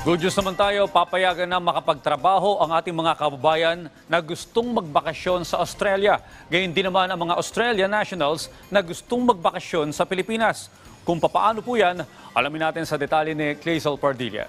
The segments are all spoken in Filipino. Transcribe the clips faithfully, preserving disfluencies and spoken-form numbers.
Good news naman tayo, papayagan na makapagtrabaho ang ating mga kababayan na gustong magbakasyon sa Australia. Gayun din naman ang mga Australian nationals na gustong magbakasyon sa Pilipinas. Kung papaano po yan, alamin natin sa detalye ni Clazel Pardilla.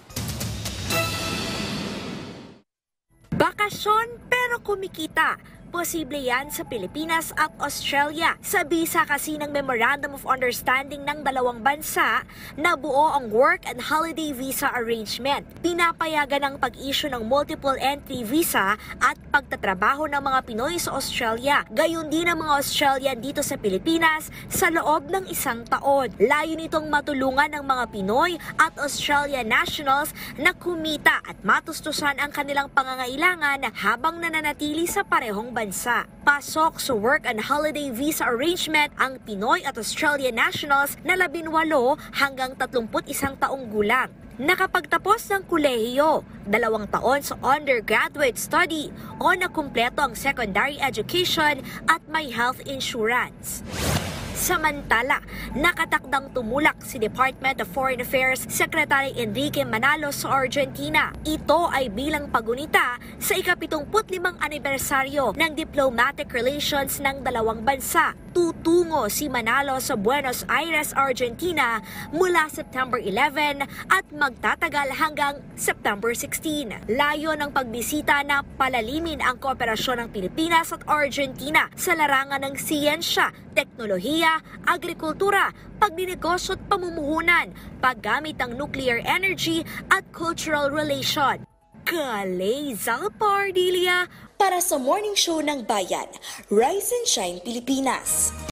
Bakasyon pero kumikita. Posible yan sa Pilipinas at Australia. Sa bisa kasi ng Memorandum of Understanding ng dalawang bansa, nabuo ang Work and Holiday Visa Arrangement. Pinapayagan ang pag-issue ng multiple entry visa at pagtatrabaho ng mga Pinoy sa Australia. Gayon din ang mga Australian dito sa Pilipinas sa loob ng isang taon. Layo nitong matulungan ng mga Pinoy at Australian nationals na kumita at matustusan ang kanilang pangangailangan habang nananatili sa parehong bansa. Pasok sa Work and Holiday Visa Arrangement ang Pinoy at Australian nationals na labinwalo hanggang tatlumput isang taong gulang. Nakapagtapos ng kolehiyo, dalawang taon sa undergraduate study o nakumpleto ang secondary education at may health insurance. Samantala, nakatakdang tumulak si Department of Foreign Affairs Secretary Enrique Manalo sa Argentina. Ito ay bilang pagunita sa ikapitumput limang anibersaryo ng diplomatic relations ng dalawang bansa. Tutungo si Manalo sa Buenos Aires, Argentina mula September eleven at magtatagal hanggang September sixteen. Layo ng pagbisita na palalimin ang kooperasyon ng Pilipinas at Argentina sa larangan ng siyensya, teknolohiya, agrikultura, pagninegosyo at pamumuhunan, paggamit ng nuclear energy at cultural relation. Clazel Pardilla para sa Morning Show ng Bayan, Rise and Shine Pilipinas.